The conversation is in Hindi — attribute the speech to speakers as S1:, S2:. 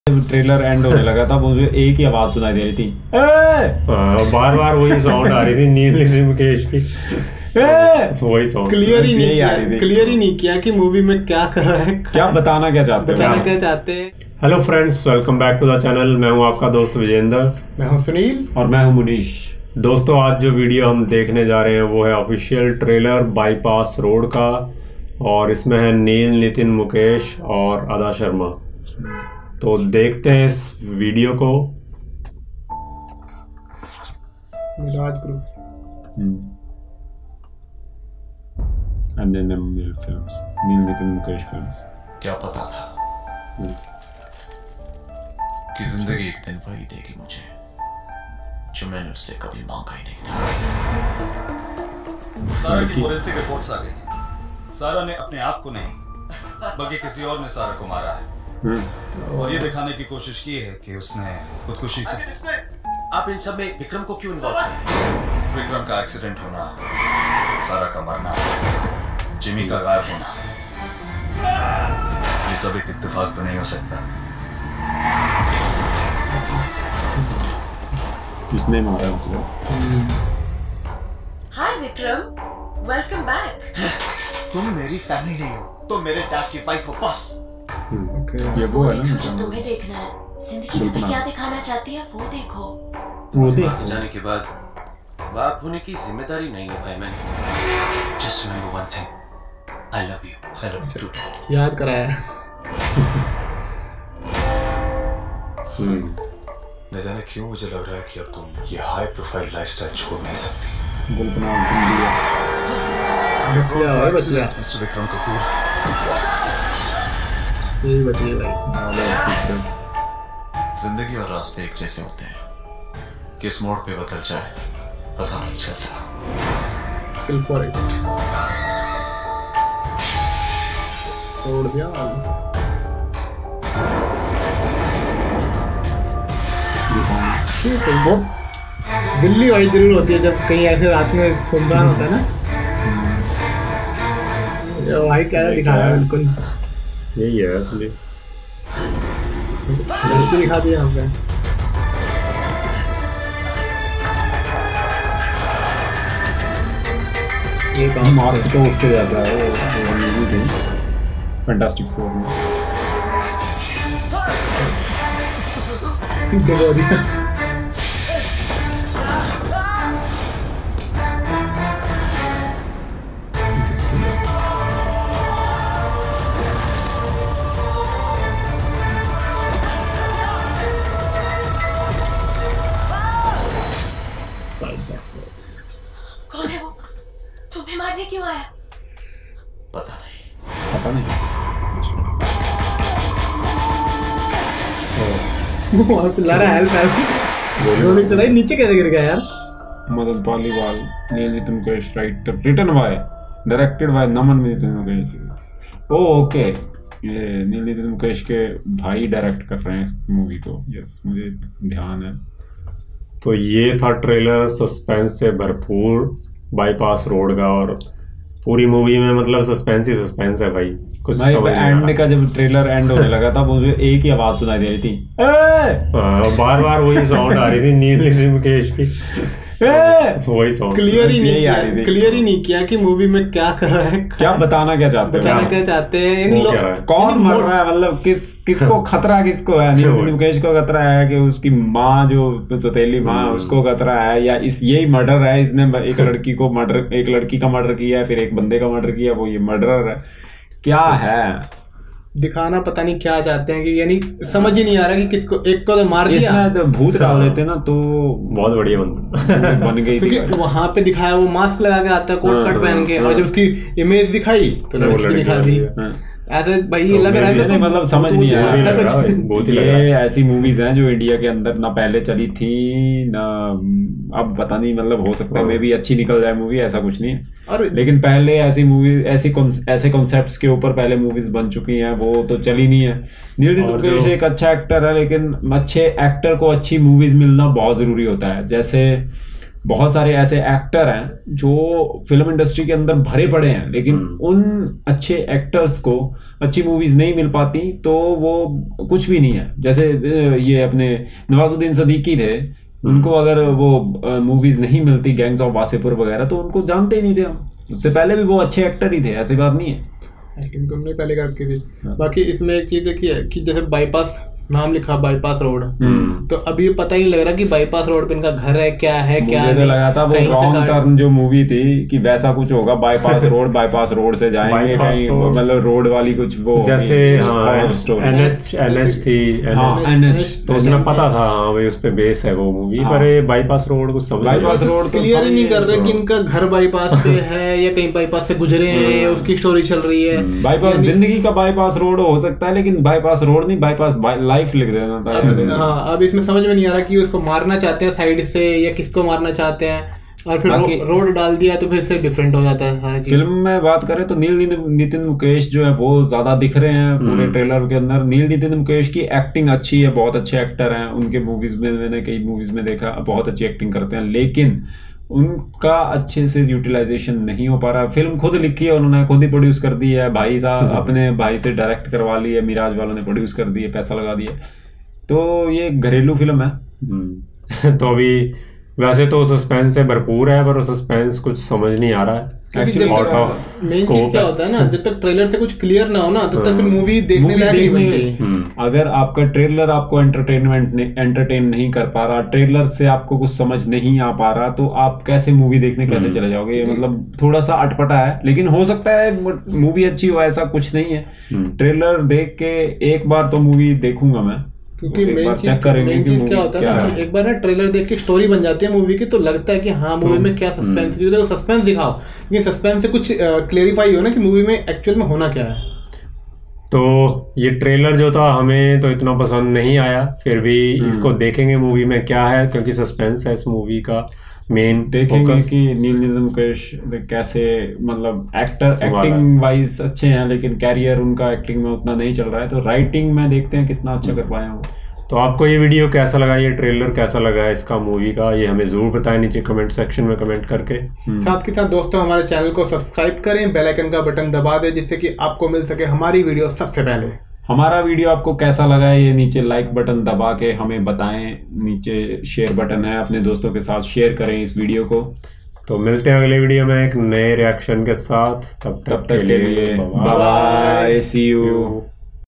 S1: जब ट्रेलर एंड होने लगा था मुझे एक ही आवाज सुनाई दे रही थी,
S2: बार बार वही साउंड आ रही थी नील नितिन मुकेश की। वही साउंड
S3: क्लियर ही नहीं किया कि मूवी में क्या कर रहा है,
S1: क्या बताना क्या चाहते हैं।
S2: Hello friends, welcome back to the channel. मैं हूं आपका दोस्त विजेंद्र।
S3: मैं हूं सुनील
S1: और मैं हूं मनीष।
S2: दोस्तों, आज जो वीडियो हम देखने जा रहे हैं वो है ऑफिशियल ट्रेलर बाईपास रोड का, और इसमें है नील नितिन मुकेश और आदा शर्मा। तो देखते हैं इस वीडियो को।
S3: Miraj group
S1: NNM Films, Neil Nitin Mukesh films.
S4: क्या पता था कि जिंदगी एक दिन वही देगी मुझे जो मैंने उससे कभी मांगा ही नहीं था।
S5: सारा की फोरेंसिक रिपोर्ट्स आ गई हैं। सारा ने अपने आप को नहीं बल्कि किसी और ने सारा को मारा है, और ये दिखाने की कोशिश की है कि उसने खुदकुशी की।
S4: आप इन सब में विक्रम को क्यों इन्वॉल्व करें?
S5: विक्रम का एक्सीडेंट होना, सारा का मरना, जिमी का गायब होना, ये सब एक इत्तेफाक तो नहीं हो सकता।
S1: किसने मारा उसको?
S6: Hi Vikram, welcome back.
S4: तुम मेरी फैमिली नहीं हो, तुम मेरे डैड की वाइफ हो बस।
S1: ये वो है ना
S6: जो तुम्हें देखना है। जिंदगी तुम्हें क्या दिखाना चाहती है वो देखो।
S4: तुम्हारे जाने के बाद बाप होने की जिम्मेदारी नहीं निभाई मैंने। Just remember one thing, I love you too dad.
S3: याद कराया।
S4: न जाने क्यों मुझे लग रहा है कि अब तुम ये हाई प्रोफाइल लाइफस्टाइल छोड़ नहीं सकती। मिस्टर विक्रम कपूर,
S3: यही बची भाई।
S4: जिंदगी और रास्ते एक जैसे होते हैं, किस मोड़ पे बदल जाए पता नहीं चलता।
S3: किल फॉर इट छोड़ दिया। बहुत बिल्ली वाली जरूर होती है जब कहीं ऐसे रात में खूनदान होता है ना। भाई क्या दिखाया है, बिल्कुल
S2: यही है असली।
S3: दिखा दिया हमने।
S1: ये मास्क तो उसके जैसा है, फैंटास्टिक फोर में।
S6: कौन है वो? तुम्हें मारने क्यों आया?
S4: पता नहीं।
S3: गोली चलाई, नीचे कैसे गिर गया यार?
S1: Madan Paliwal, Neil Nitin Mukesh, writer, written by, directed by Naman Nitin Mukesh. Okay, ये नील नितिन मुकेश के भाई डायरेक्ट कर रहे हैं इस मूवी को। यस, मुझे ध्यान है।
S2: तो ये था ट्रेलर सस्पेंस से भरपूर बाईपास रोड का, और पूरी मूवी में मतलब सस्पेंस ही सस्पेंस है भाई। कुछ समझ नहीं
S1: एंड का जब ट्रेलर एंड होने लगा था मुझे एक ही आवाज सुनाई दे रही थी,
S2: बार बार वही साउंड आ रही थी नील नितिन मुकेश की। वही साउंड
S3: क्लियर ही नहीं किया कि मूवी में क्या कर रहा है,
S1: क्या बताना क्या चाहते हैं। इन लोग कौन मर रहा है, मतलब किसको खतरा किसको है? नील नितिन मुकेश को खतरा है कि उसकी माँ जो सौतेली माँ, उसको खतरा है, या यही मर्डर है? इसने एक लड़की का मर्डर किया है, फिर एक बंदे का मर्डर किया, वो ये मर्डरर है। क्या है
S3: दिखाना, पता नहीं क्या चाहते हैं कि, यानी समझ ही नहीं आ रहा कि किसको, एक को तो मार दिया।
S1: इसमें तो भूत डाल देते ना तो
S2: बहुत बढ़िया
S1: बन गई थी।
S3: क्योंकि वहां पे दिखाया वो मास्क लगा के आता है, कोट कट पहन के, और जब उसकी इमेज दिखाई तो लड़की दिखा दी। ऐसे भाई ये लग रहा है,
S1: मतलब समझ नहीं आ रहा। ये ऐसी मूवीज हैं जो इंडिया के अंदर ना पहले चली थी ना अब, पता नहीं, मतलब हो सकता है मे भी अच्छी निकल जाए मूवी, ऐसा कुछ नहीं। लेकिन पहले ऐसी मूवी, ऐसे कॉन्सेप्ट्स के ऊपर पहले मूवीज बन चुकी हैं, वो तो चली नहीं है। नील नितिन मुकेश एक अच्छा एक्टर है, लेकिन अच्छे एक्टर को अच्छी मूवीज मिलना बहुत जरूरी होता है। जैसे बहुत सारे ऐसे एक्टर हैं जो फिल्म इंडस्ट्री के अंदर भरे पड़े हैं, लेकिन उन अच्छे एक्टर्स को अच्छी मूवीज नहीं मिल पाती, तो वो कुछ भी नहीं है। जैसे ये अपने नवाजुद्दीन सिद्दीकी थे, उनको अगर वो मूवीज नहीं मिलती, गैंग्स ऑफ वासेपुर वगैरह, तो उनको जानते ही नहीं थे हम। उससे पहले भी वो अच्छे एक्टर ही थे, ऐसी बात नहीं है।
S3: लेकिन तुमने पहले बात की थी। बाकी इसमें एक चीज देखी है कि जैसे बाईपास नाम लिखा, बाईपास रोड, तो अभी पता ही नहीं लग रहा कि बाईपास रोड पे इनका घर है, क्या है क्या नहीं।
S1: लगा था वो रॉन्ग टर्न जो मूवी थी कि वैसा कुछ होगा, बाईपास रोड से जाएंगे कहीं, मतलब रोड वाली कुछ वो जैसे NH थी, NH, तो उसमें पता था हाँ भाई उस पे बेस है वो मूवी। पर बाईपास रोड कुछ समझ, बाईपास रोड
S3: क्लियर ही नहीं कर रहे कि इनका घर बाईपास पे है या कहीं बाईपास से गुजरे हैं, उसकी स्टोरी चल रही है।
S1: बाईपास जिंदगी का बाईपास रोड हो सकता है, लेकिन बाईपास रोड नहीं, बाईपास लाइफ लिख देना था।
S3: हाँ, अब इसमें समझ में नहीं आ रहा कि उसको मारना चाहते हैं साइड से या किसको मारना चाहते हैं, और फिर रोड डाल दिया तो फिर से डिफरेंट हो जाता है।
S1: फिल्म में बात करें तो नील नितिन मुकेश जो है वो ज्यादा दिख रहे हैं पूरे ट्रेलर के अंदर। नील नितिन मुकेश की एक्टिंग अच्छी है, बहुत अच्छे एक्टर हैं, उनके मूवीज में मैंने कई मूवीज में देखा, बहुत अच्छी एक्टिंग करते हैं, लेकिन उनका अच्छे से यूटिलाइजेशन नहीं हो पा रहा। फिल्म खुद लिखी है उन्होंने, खुद ही प्रोड्यूस कर दी है, भाई साहब अपने भाई से डायरेक्ट करवा ली है, मिराज वालों ने प्रोड्यूस कर दी है, पैसा लगा दिया, तो ये घरेलू फिल्म है।
S2: तो अभी वैसे तो सस्पेंस से भरपूर है, पर सस्पेंस कुछ समझ नहीं आ रहा है।
S3: एक्चुअली मेन चीज क्या होता है ना, जब तक ट्रेलर से कुछ क्लियर ना हो ना, तब तक फिर मूवी देखने लायक नहीं बनती।
S1: अगर आपका ट्रेलर आपको एंटरटेन नहीं कर पा रहा, ट्रेलर से आपको कुछ समझ नहीं आ पा रहा, तो आप कैसे मूवी देखने कैसे चले जाओगे? ये मतलब थोड़ा सा अटपटा है, लेकिन हो सकता है मूवी अच्छी हो, ऐसा कुछ नहीं है। ट्रेलर देख के एक बार तो मूवी देखूंगा मैं,
S3: क्योंकि मेन चीज क्या होता है ना कि एक बार ना ट्रेलर देख के स्टोरी बन जाती है मूवी की, तो लगता है कि हाँ मूवी में क्या सस्पेंस है, तो सस्पेंस दिखाओ, लेकिन सस्पेंस से कुछ क्लेरिफाई हो ना कि मूवी में एक्चुअल में होना क्या है।
S2: तो ये ट्रेलर जो था हमें तो इतना पसंद नहीं आया, फिर भी इसको देखेंगे मूवी में क्या है, क्योंकि सस्पेंस है इस मूवी का मेन।
S1: देखेंगे कि नील नितिन मुकेश कैसे, मतलब एक्टिंग वाइज अच्छे हैं, लेकिन कैरियर उनका एक्टिंग में उतना नहीं चल रहा है, तो राइटिंग में देखते हैं कितना अच्छा कर पाए वो।
S2: तो आपको ये वीडियो कैसा लगा, ये ट्रेलर कैसा लगा है इसका मूवी का, ये हमें जरूर बताएं नीचे कमेंट सेक्शन में कमेंट करके।
S3: साथ के साथ दोस्तों हमारे चैनल को सब्सक्राइब करें, बेल आइकन का बटन दबा दें, जिससे कि आपको मिल सके हमारी वीडियो सबसे पहले।
S1: हमारा वीडियो आपको कैसा लगा है ये नीचे लाइक बटन दबा के हमें बताएं, नीचे शेयर बटन है, अपने दोस्तों के साथ शेयर करें इस वीडियो को।
S2: तो मिलते हैं अगले वीडियो में एक नए रिएक्शन के साथ, तब तक के लिए बाय बाय,
S1: सी यू।